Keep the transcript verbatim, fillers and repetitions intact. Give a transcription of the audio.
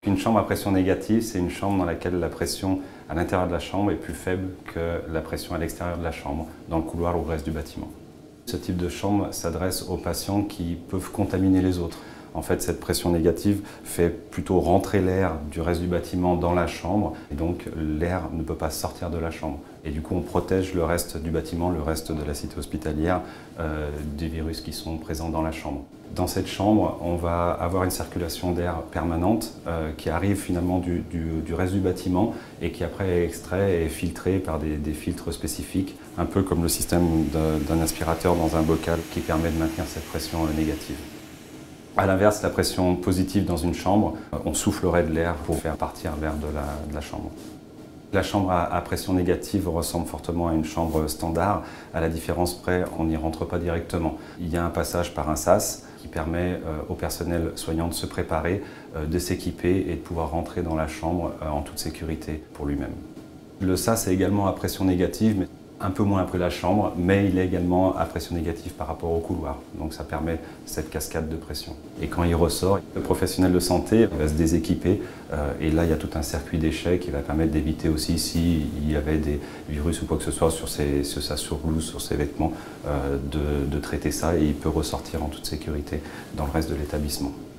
Une chambre à pression négative, c'est une chambre dans laquelle la pression à l'intérieur de la chambre est plus faible que la pression à l'extérieur de la chambre, dans le couloir ou le reste du bâtiment. Ce type de chambre s'adresse aux patients qui peuvent contaminer les autres. En fait, cette pression négative fait plutôt rentrer l'air du reste du bâtiment dans la chambre, et donc l'air ne peut pas sortir de la chambre. Et du coup, on protège le reste du bâtiment, le reste de la cité hospitalière, euh, des virus qui sont présents dans la chambre. Dans cette chambre, on va avoir une circulation d'air permanente euh, qui arrive finalement du, du, du reste du bâtiment et qui après est extrait et filtré par des, des filtres spécifiques, un peu comme le système d'un aspirateur dans un bocal qui permet de maintenir cette pression négative. A l'inverse, la pression positive dans une chambre, on soufflerait de l'air pour faire partir l'air de la, de la chambre. La chambre à, à pression négative ressemble fortement à une chambre standard. À la différence près, on n'y rentre pas directement. Il y a un passage par un sas qui permet euh, au personnel soignant de se préparer, euh, de s'équiper et de pouvoir rentrer dans la chambre euh, en toute sécurité pour lui-même. Le sas est également à pression négative, mais un peu moins après la chambre, mais il est également à pression négative par rapport au couloir. Donc ça permet cette cascade de pression. Et quand il ressort, le professionnel de santé va se déséquiper euh, et là il y a tout un circuit d'échec qui va permettre d'éviter aussi s'il y avait des virus ou quoi que ce soit sur, ses, sur sa surblouse, sur ses vêtements, euh, de, de traiter ça et il peut ressortir en toute sécurité dans le reste de l'établissement.